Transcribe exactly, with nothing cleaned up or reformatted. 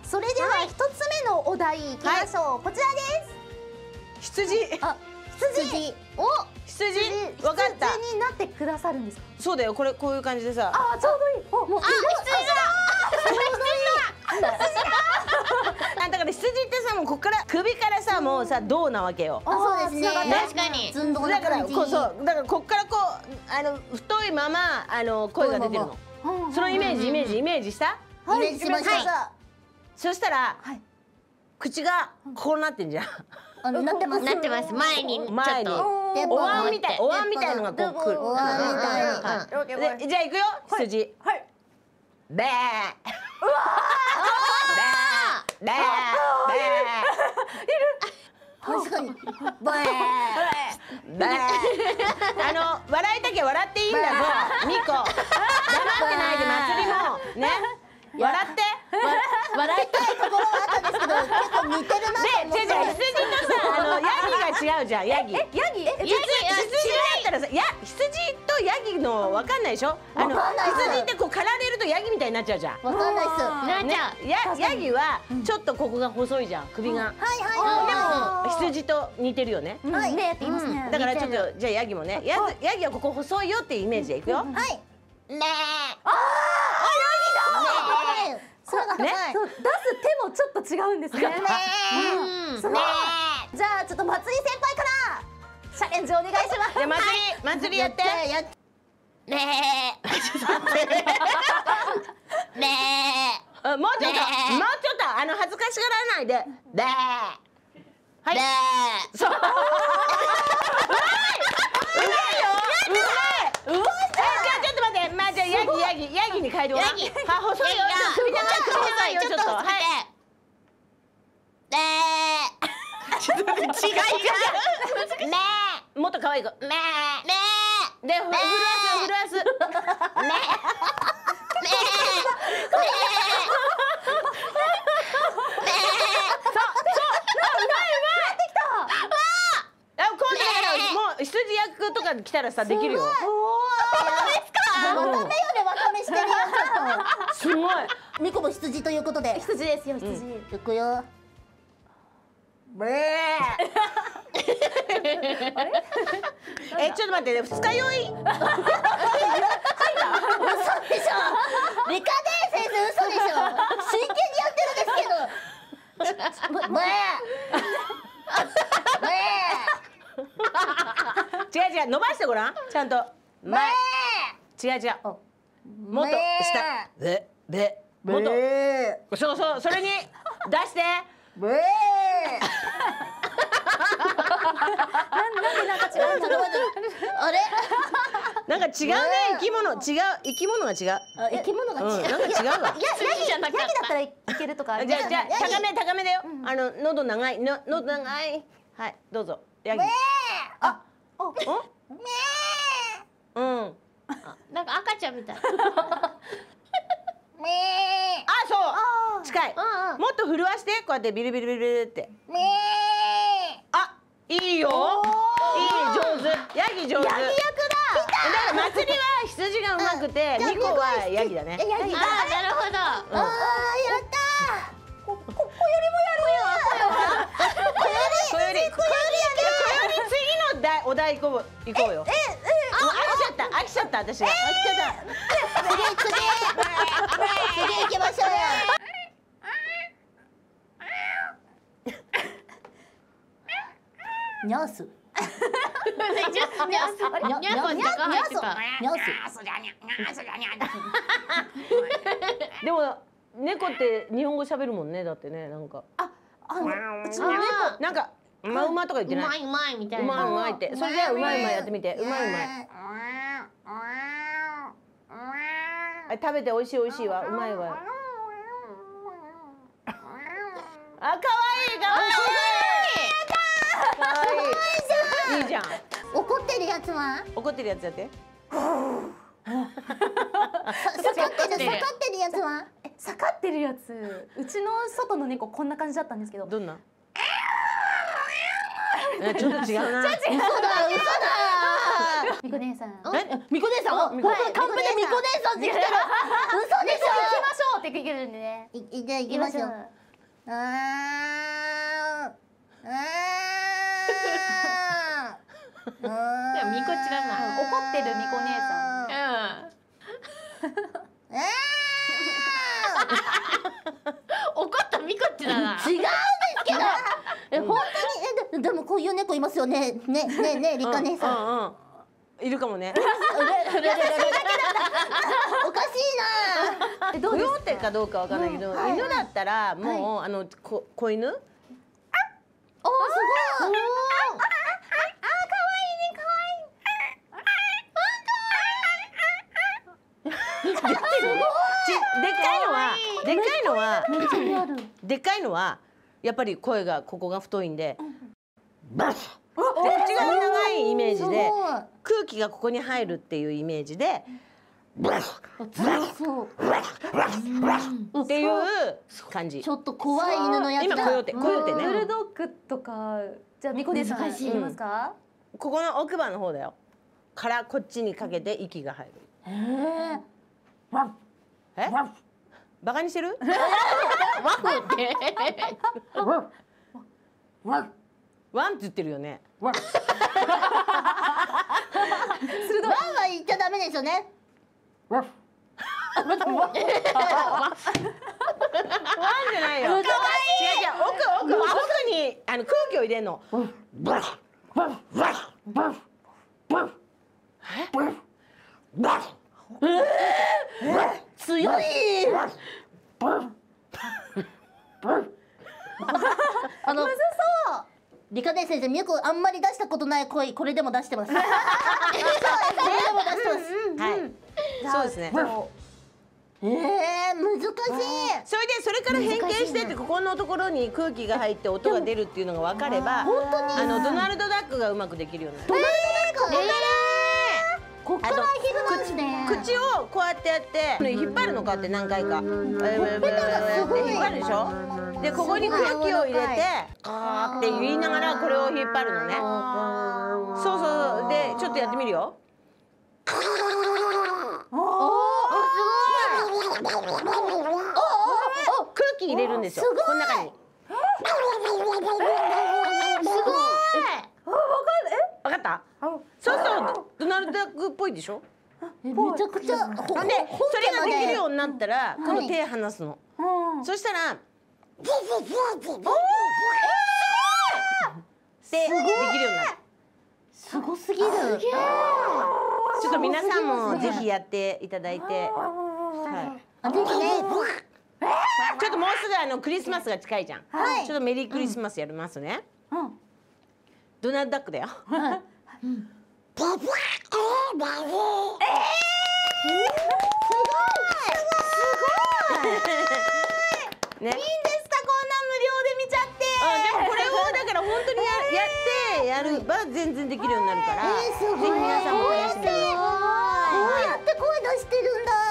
それでは一つ目のお題いきましょう。こちらです。 羊。 あ、羊。お、 羊。わかった。 羊になってくださるんですか。 そうだよ。これこういう感じでさ。 あ、ちょうどいい。お、もう。あ、羊だ。 あ、だから羊ってさ、もうここから首からさ、もうさ銅なわけよ。 あ、そうですね。 確かに。 だからこうそう、だからここからこうあの太いままあの声が出てるの。そのイメージイメージイメージした？ イメージしました。 そしたら口がこうなってんじゃん。 あ、なってます。 なってます。前にちょっ前にとお椀みたいお椀みたいのがこうくる。 お椀みたいな。 で、じゃあ行くよ羊。はい。べー。うわー。べー。べー。 確かに。 べー。べー。あの笑いたきゃ笑っていいんだぞ。ミコ。黙ってないで祭りもね。笑って。 笑いたいところはあったんですけど、結構似てるなと思って。 で、じゃあ羊とさ、あのヤギが違うじゃん、ヤギ。 ヤギ？ 羊だったらさ、や羊とヤギのわかんないでしょ？あの羊ってこう刈られるとヤギみたいになっちゃうじゃん。 わかんないっす。 なっちゃう。 ヤギはちょっとここが細いじゃん、首が。 はいはい。 でも羊と似てるよね。 はい。ねって言いますね。 だからちょっとじゃあヤギもね、ヤギはここ細いよっていうイメージでいくよ。 はい。 ねえ。 ああ、ヤギだ。そうだね。そう出す手もちょっと違うんですね。ねえ。すごい。じゃあちょっとまつり先輩からチャレンジお願いします。 じゃあまつりまつりやって。 ねえ。ねえ。 もうちょっともうちょっとあの恥ずかしがらないで。で。はい。そう。うまい。うまいよ。うまい。うまい。じゃあちょっと待って。まあじゃあヤギヤギヤギに変えるわ。ヤギ。あ、細いよ。首長い首長いよちょっと。はい。で。ちょっと待って違いが。ねえ。もっと可愛く。ねえ。ねえ。でフルアスフルアス。ねえ。ね羊役とか来たらさできるよ。 本当ですか？わかめよね、わかめしてるよちょっと。 すごい。 ミコも羊ということで。羊ですよ、羊。いくよ。ブー。 え、ちょっと待って、二日酔い。 嘘でしょ。理科伝先生嘘でしょ。真剣にやってるんですけど。ブー。ブー。 違う違う伸ばしてごらんちゃんと前違う違うもっと下べべもっとそうそうそれに出してべーなんでなんか違うの？あれ？ なんか違うね生き物違う生き物が違う生き物が違うなんか違うわヤギだったらいけるとかじゃあじゃあ高め高めだよあの喉長いの喉長いはいどうぞヤギあおうん。 なんか赤ちゃんみたい。あ、 そう。近い。もっと震わしてこうやってビリビリビリビリって。あ、いいよ。いい上手。ヤギ上手。ヤギ役だ。だから祭りは羊がうまくて、ニコはヤギだね。 ヤギだ。あ、なるほど。 ああ、やったー。こここよりもやるわ。こより。こより。こより。 次のだお題行こう行こうよ。ええ飽きちゃった飽きちゃった私が飽きちゃった。 次次次行きましょうよ。ニャース。 ニャース。ニャース。ニャース。ニャース。ニャース。 でも猫って日本語喋るもんねだってねなんか。あ、 あのうちの猫なんか。うまうまとか言ってない。 うまいうまいみたいな。 うまいうまいって。それじゃあうまいうまいやってみて。うまいうまい。食べて美味しい美味しいわ。うまいわ。あ、可愛い可愛い。可愛い。いいじゃん。 怒ってるやつは？ 怒ってるやつやって。 さかってるさかってるやつは？ え、さかってるやつ。うちの外の猫こんな感じだったんですけど。 どんな？ちょっと違うな。嘘だ嘘だ。 みこ姉さん。 え、みこ姉さん。 カンペでみこ姉さんって来てる。嘘でしょ。 行きましょうって聞けるんでね。 いじゃあ行きましょう。 うーん。うーん。 でもみこっちだな。 怒ってるみこ姉さん。 うん。怒ったみこっちだな。 違うんですけど。え、本当に、え、で、でもこういう猫いますよね。ね、ね、ね、リカ姉さん。 うんうん。いるかもね。 優しいだけだった。おかしいな。 え、どうコですヨーテかどうかわかんないけど、犬だったらもうあのこ子犬？ お、すごい。 ちでっかいのはでっかいのはめっちゃリアル。 でっかいのはやっぱり声がここが太いんで、バッで口が長いイメージで空気がここに入るっていうイメージでバッそう。 っていう感じ。 ちょっと怖い犬のやつだ。 今コヨーテコヨーテブルね。 ドッグとか、じゃあみこ姉さん難しい言いますか？ ここの奥歯の方だよ。からこっちにかけて息が入る。 ええ。 え？バカにしてる？ワンって言ってるよね。 ワンは言っちゃダメですよね。 ワンじゃないよ。違う違う、奥奥奥にあの空気を入れるの。 強い。あの、むずそう。理科年先生、みゆこあんまり出したことない声、これでも出してます。これでも出してます。 はい。そうですね。 ええ、難しい。 それでそれから変形してってここのところに空気が入って音が出るっていうのが分かれば、あのドナルドダックがうまくできるようになる。 ドナルドダック。こっからアヒルなんですね。 口をこうやってやって引っ張るのかって何回か。引っペタがすごい張るでしょ。でここに空気を入れてあーって言いながらこれを引っ張るのね。そうそうでちょっとやってみるよ。空気入れるんですよ。この中に。 すごい。 わかった？そうそうドナルドダックっぽいでしょ。 めちゃくちゃ。 でそれができるようになったらこの手離すの。そしたら。ってできるようになる。 すごすぎる。 ちょっと皆さんもぜひやっていただいて、はい。 ぜひね。 ちょっともうすぐあのクリスマスが近いじゃん。 はいちょっとメリークリスマスやりますね。ドナルドダックだよ。ね。いいんですかこんな無料で見ちゃって。あでもこれをだから本当にややってやれば全然できるようになるから。 えー、すごい。 ぜひ皆さんも試してみてください。 こうやって声出してるんだ。